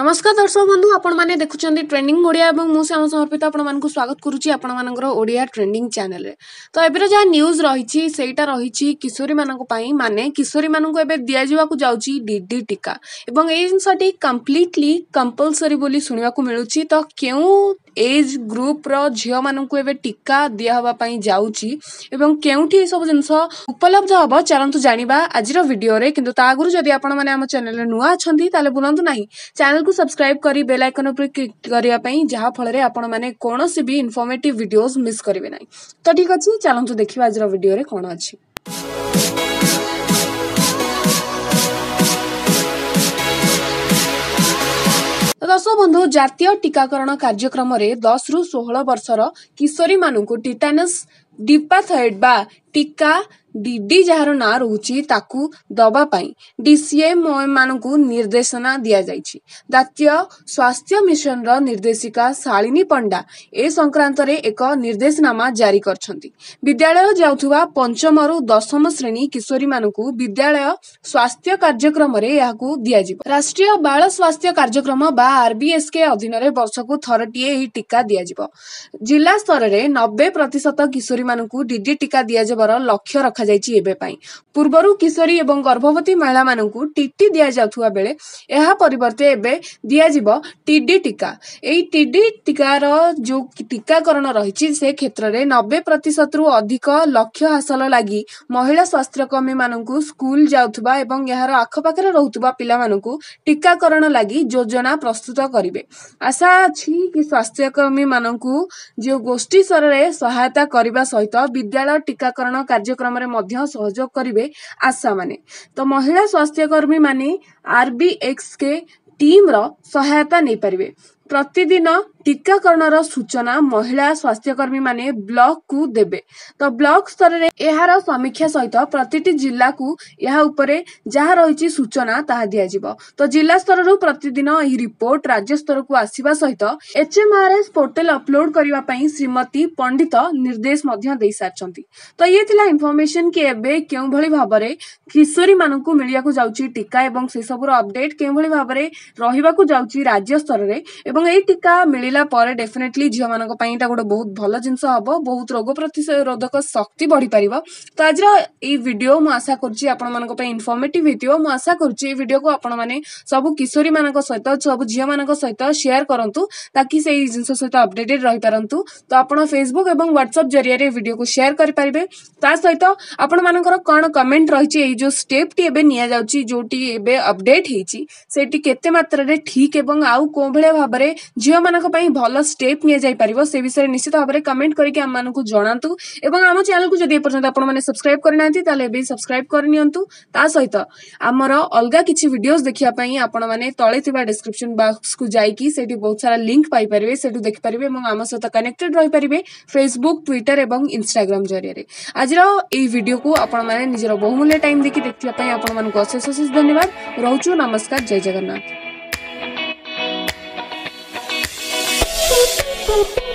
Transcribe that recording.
नमस्कार दर्शक बंधु आपण माने देखुचंदी ट्रेंडिंग ओडिया एवं मु श्याम समर्पित आपण मानकु स्वागत करूची आपण मानकर ओडिया ट्रेंडिंग चैनल रे। तो एबेर जा न्यूज रहिची सेटा रहिची किशोरी मानक पई माने किशोरी मानक एबे दिया जीवा को जाउची डीडी टीका एवं ए जिनसटी कंप्लीटली कंपलसरी बोली सुनिवा को मिलुची। तो केउ एज ग्रुप रो झियो मानकु एबे टीका दिया हवा पई जाउची एवं केउठी सब जिंस उपलब्ध हबो चलंतु जानिबा आज रो वीडियो रे। किंतु ता आगुरु जदी आपण माने हम चैनल रे नुआ अछंती ताले बुलंतु नाही चैनल को सब्सक्राइब करी बेल आइकन पर क्लिक करिया पई जहा फल रे आपण माने कोनोसी भी इन्फॉर्मेटिव वीडियोस मिस करिवे नाही। तो ठीक अछि चलंतु देखिबा आज रो वीडियो रे कोन अछि। दर्शक बंधु जातीय टीकाकरण कार्यक्रम रे 10 रु 16 वर्षर किशोरी मानकु टिटानस डिपाथाइड बा टीका डीडी जहार ना रहउची ताकू दबा पाई डीसीएम मानकु निर्देशना दिया जाइछि। जातीय स्वास्थ्य मिशन रो निर्देशिका शालिनी पंडा ए संक्रांत रे एक निर्देशनामा जारी करछंती। विद्यालय जाउथुवा पंचम रु दशम श्रेणी किशोरी मानकु विद्यालय स्वास्थ्य कार्यक्रम रे याकू दिया जिवो। राष्ट्रीय बाल स्वास्थ्य कार्यक्रम बा आरबीएस के अधीन रे वर्षकु थरटिए एही टीका दिया जिवो। जिला स्तर रे 90% किशोरी मानकु डीडी टीका दिया जबर लक्ष्य रखा जाइछि। एबे पई पूर्वरु किशोरी एवं गर्भवती महिला मानकु टीटी दिया जाउथुवा बेले एहा परिवर्ते एबे दिया जिवो टीडी टीका। एई टीडी टीका रो जो टीकाकरण रहिछि से क्षेत्र रे 90% रु अधिक लक्ष्य हासिल लागि महिला स्वास्थ्यकर्मी मानकु स्कूल जाउथुवा एवं यार आखपाखरे रहउथुवा पिला मानकु टीकाकरण लागि योजना प्रस्तुत करिवे। आशा अछि कि स्वास्थ्यकर्मी मानकु जो गोष्ठी स्तर रे सहायता करबा सहित विद्यालय टीकाकरण कार्यक्रम रे मध्य सहयोग करिवे आशा माने। तो महिला स्वास्थ्यकर्मी माने आरबीएक्स के टीम रो सहायता नै परिवे। प्रतिदिन टीकाकरण रो सूचना महिला स्वास्थ्यकर्मी माने ब्लॉक को देबे। तो ब्लॉक स्तर रे एहार समीक्षा सहित प्रतिटी जिल्ला को यहा उपरे जहा रहिछि सूचना ताहा दिया जिवो। तो जिल्ला स्तर रो प्रतिदिन एही रिपोर्ट राज्य स्तर को आसीबा सहित एचएमआरएस पोर्टल अपलोड करिवा पई श्रीमती पंडित निर्देश मध्य देई सारचंती। तो ये थिला इन्फॉर्मेशन कि एबे केउ भली भाबरे किशोरी मानकु मिलिया को जाउछि टीका एवं से सबरो अपडेट केउ भली भाबरे रहिबा को जाउछि राज्य स्तर रे एवं ए टीका मिलिला परे डेफिनेटली झियो मानक पई एटा गोटे बहुत भलो जिंस हबो। बहुत रोग प्रतिरोधक शक्ति बढ़ी परिबो। तो आज ए वीडियो मु आशा करछि आपण मानक पई इन्फॉर्मेटिव हेतियो। मु आशा करछि ए वीडियो को आपण माने सब किशोरी मानक सहित सब झियो मानक सहित शेयर करंतु ताकि सेही जिंस सहित अपडेटेड रहि परंतु। तो आपण फेसबुक एवं व्हाट्सएप जरिया रे वीडियो को शेयर करि परिबे। ता सहित आपण मानकर कोन कमेंट रहिछि ए जो स्टेप टी एबे निया जाउछि जोटी एबे अपडेट हेछि सेटी केते मात्रा रे ठीक एवं आउ को भले भाबरे झियो मानक पई भलो स्टेप निया जाई परिबो से विषय निश्चित भाबरे कमेंट करिके हम मानकु जणांतु। एवं हम चैनल को जदि पर्यंत आपण माने सब्सक्राइब करनांती ताले बे सब्सक्राइब करनियंतु। ता सहित हमर अलगा किछि वीडियोस देखिया पई आपण माने तळे थिबा डिस्क्रिप्शन बॉक्स को जाई कि सेठी बहुत सारा लिंक पाई परिबे सेठु देखि परिबे एवं हम सहित कनेक्टेड रहि परिबे फेसबुक ट्विटर एवं इंस्टाग्राम जरिया रे। आज ए वीडियो को आपण माने निजरो बहुमूल्य टाइम देखि देखिया पई आपण मानकु अशेष अशेष धन्यवाद रहउछु। नमस्कार, जय जगन्नाथ।